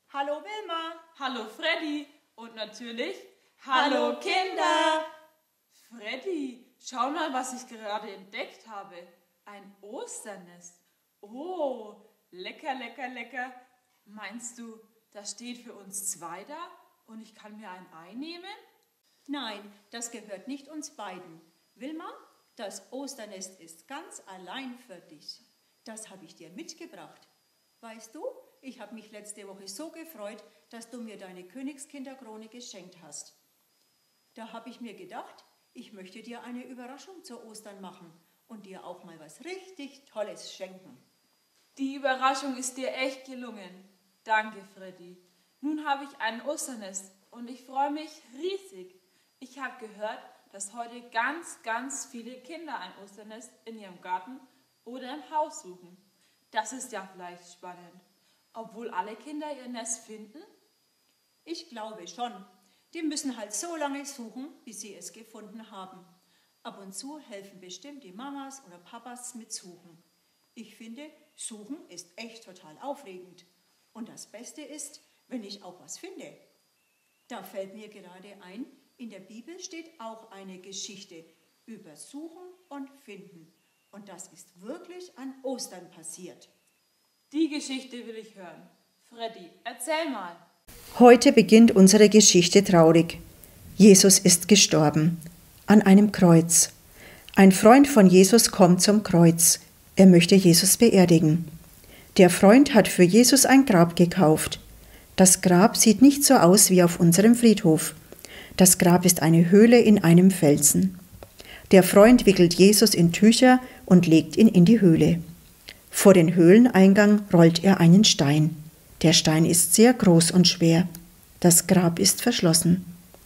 Hallo Wilma. Hallo Freddy und natürlich Hallo Kinder. Freddy, schau mal, was ich gerade entdeckt habe. Ein Osternest. Oh, lecker, lecker, lecker. Meinst du, das steht für uns zwei da und ich kann mir ein Ei nehmen? Nein, das gehört nicht uns beiden. Wilma, das Osternest ist ganz allein für dich. Das habe ich dir mitgebracht. Weißt du, ich habe mich letzte Woche so gefreut, dass du mir deine Königskinderkrone geschenkt hast. Da habe ich mir gedacht, ich möchte dir eine Überraschung zu Ostern machen und dir auch mal was richtig Tolles schenken. Die Überraschung ist dir echt gelungen. Danke, Freddy. Nun habe ich ein Osternest und ich freue mich riesig. Ich habe gehört, dass heute ganz, ganz viele Kinder ein Osternest in ihrem Garten oder im Haus suchen. Das ist ja vielleicht spannend. Obwohl alle Kinder ihr Nest finden? Ich glaube schon. Die müssen halt so lange suchen, bis sie es gefunden haben. Ab und zu helfen bestimmt die Mamas oder Papas mit Suchen. Ich finde, Suchen ist echt total aufregend. Und das Beste ist, wenn ich auch was finde. Da fällt mir gerade ein, in der Bibel steht auch eine Geschichte über Suchen und Finden. Und das ist wirklich an Ostern passiert. Die Geschichte will ich hören. Freddy, erzähl mal. Heute beginnt unsere Geschichte traurig. Jesus ist gestorben. An einem Kreuz. Ein Freund von Jesus kommt zum Kreuz. Er möchte Jesus beerdigen. Der Freund hat für Jesus ein Grab gekauft. Das Grab sieht nicht so aus wie auf unserem Friedhof. Das Grab ist eine Höhle in einem Felsen. Der Freund wickelt Jesus in Tücher und legt ihn in die Höhle. Vor den Höhleneingang rollt er einen Stein. Der Stein ist sehr groß und schwer. Das Grab ist verschlossen.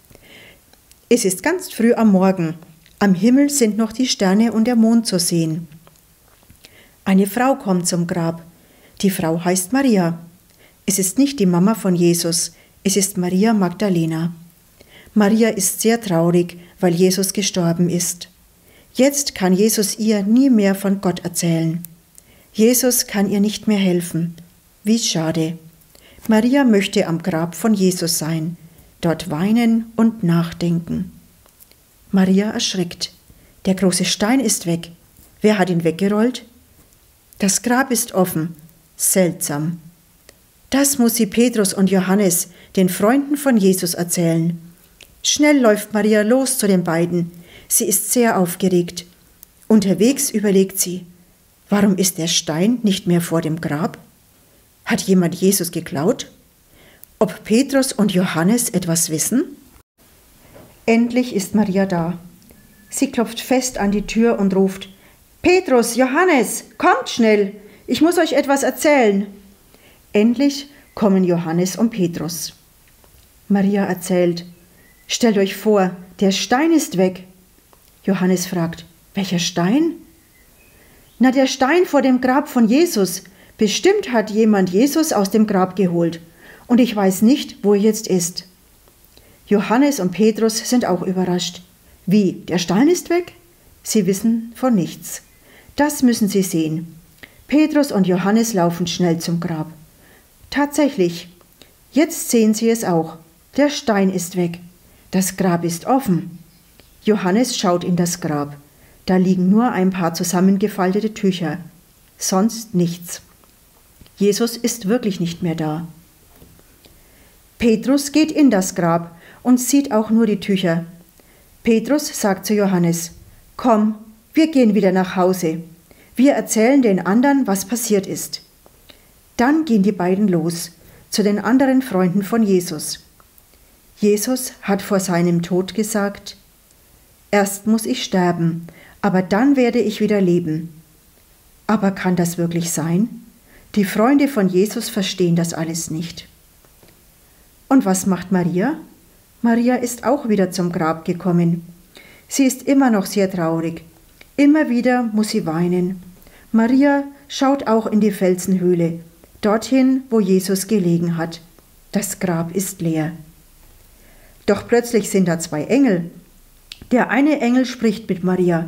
Es ist ganz früh am Morgen. Am Himmel sind noch die Sterne und der Mond zu sehen. Eine Frau kommt zum Grab. Die Frau heißt Maria. Es ist nicht die Mama von Jesus, es ist Maria Magdalena. Maria ist sehr traurig, weil Jesus gestorben ist. Jetzt kann Jesus ihr nie mehr von Gott erzählen. Jesus kann ihr nicht mehr helfen. Wie schade. Maria möchte am Grab von Jesus sein, dort weinen und nachdenken. Maria erschrickt. Der große Stein ist weg. Wer hat ihn weggerollt? Das Grab ist offen. Seltsam. Das muss sie Petrus und Johannes, den Freunden von Jesus, erzählen. Schnell läuft Maria los zu den beiden. Sie ist sehr aufgeregt. Unterwegs überlegt sie, warum ist der Stein nicht mehr vor dem Grab? Hat jemand Jesus geklaut? Ob Petrus und Johannes etwas wissen? Endlich ist Maria da. Sie klopft fest an die Tür und ruft, Petrus, Johannes, kommt schnell, ich muss euch etwas erzählen. Endlich kommen Johannes und Petrus. Maria erzählt, stellt euch vor, der Stein ist weg. Johannes fragt, welcher Stein? Na, der Stein vor dem Grab von Jesus. Bestimmt hat jemand Jesus aus dem Grab geholt. Und ich weiß nicht, wo er jetzt ist. Johannes und Petrus sind auch überrascht. Wie, der Stein ist weg? Sie wissen von nichts. Das müssen sie sehen. Petrus und Johannes laufen schnell zum Grab. Tatsächlich, jetzt sehen sie es auch. Der Stein ist weg. Das Grab ist offen. Johannes schaut in das Grab. Da liegen nur ein paar zusammengefaltete Tücher. Sonst nichts. Jesus ist wirklich nicht mehr da. Petrus geht in das Grab und sieht auch nur die Tücher. Petrus sagt zu Johannes, komm, wir gehen wieder nach Hause. Wir erzählen den anderen, was passiert ist. Dann gehen die beiden los, zu den anderen Freunden von Jesus. Jesus hat vor seinem Tod gesagt, erst muss ich sterben, aber dann werde ich wieder leben. Aber kann das wirklich sein? Die Freunde von Jesus verstehen das alles nicht. Und was macht Maria? Maria ist auch wieder zum Grab gekommen. Sie ist immer noch sehr traurig. Immer wieder muss sie weinen. Maria schaut auch in die Felsenhöhle, dorthin, wo Jesus gelegen hat. Das Grab ist leer. Doch plötzlich sind da zwei Engel. Der eine Engel spricht mit Maria.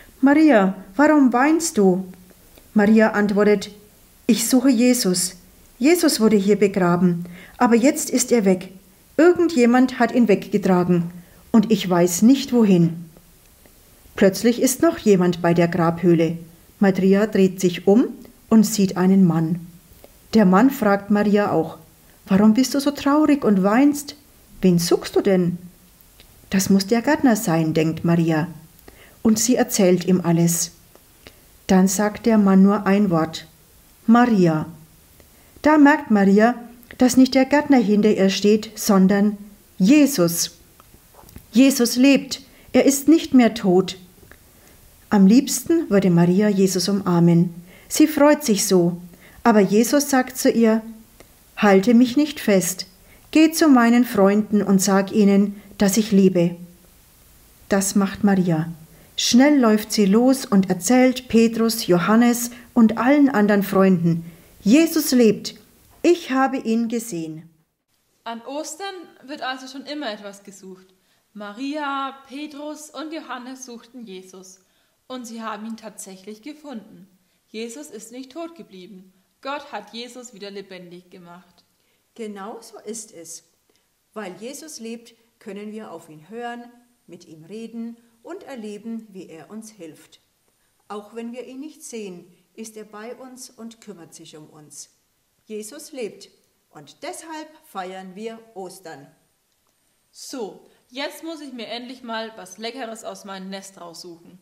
Maria, warum weinst du? Maria antwortet, ich suche Jesus. Jesus wurde hier begraben, aber jetzt ist er weg. Irgendjemand hat ihn weggetragen und ich weiß nicht wohin. Plötzlich ist noch jemand bei der Grabhöhle. Maria dreht sich um und sieht einen Mann. Der Mann fragt Maria auch: Warum bist du so traurig und weinst? Wen suchst du denn? Das muss der Gärtner sein, denkt Maria. Und sie erzählt ihm alles. Dann sagt der Mann nur ein Wort: Maria. Da merkt Maria, dass nicht der Gärtner hinter ihr steht, sondern Jesus. Jesus lebt, er ist nicht mehr tot. Am liebsten würde Maria Jesus umarmen. Sie freut sich so, aber Jesus sagt zu ihr: Halte mich nicht fest, geh zu meinen Freunden und sag ihnen, dass ich lebe. Das macht Maria. Schnell läuft sie los und erzählt Petrus, Johannes und allen anderen Freunden: Jesus lebt, ich habe ihn gesehen. An Ostern wird also schon immer etwas gesucht. Maria, Petrus und Johannes suchten Jesus. Und sie haben ihn tatsächlich gefunden. Jesus ist nicht tot geblieben. Gott hat Jesus wieder lebendig gemacht. Genau so ist es. Weil Jesus lebt, können wir auf ihn hören, mit ihm reden und erleben, wie er uns hilft. Auch wenn wir ihn nicht sehen, ist er bei uns und kümmert sich um uns. Jesus lebt und deshalb feiern wir Ostern. So, jetzt muss ich mir endlich mal was Leckeres aus meinem Nest raussuchen.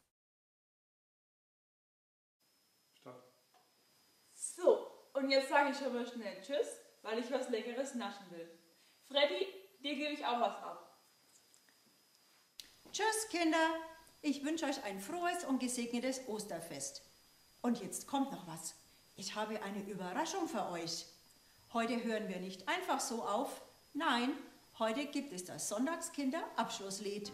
So, und jetzt sage ich schon mal schnell Tschüss, weil ich was Leckeres naschen will. Freddy, dir gebe ich auch was ab. Tschüss, Kinder. Ich wünsche euch ein frohes und gesegnetes Osterfest. Und jetzt kommt noch was. Ich habe eine Überraschung für euch. Heute hören wir nicht einfach so auf. Nein, heute gibt es das Sonntagskinder-Abschlusslied.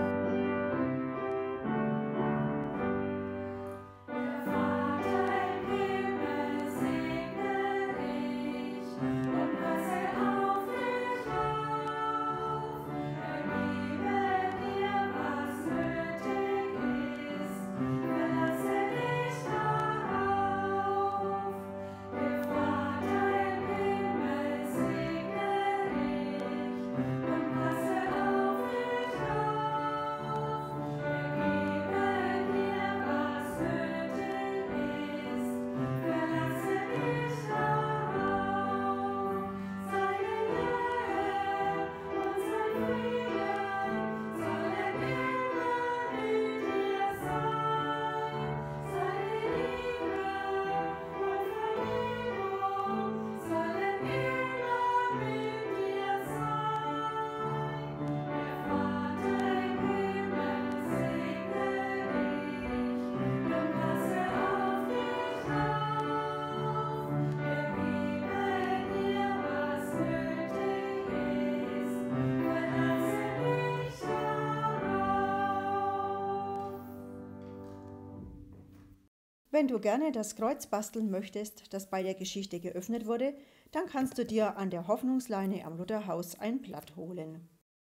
Wenn du gerne das Kreuz basteln möchtest, das bei der Geschichte geöffnet wurde, dann kannst du dir an der Hoffnungsleine am Lutherhaus ein Blatt holen.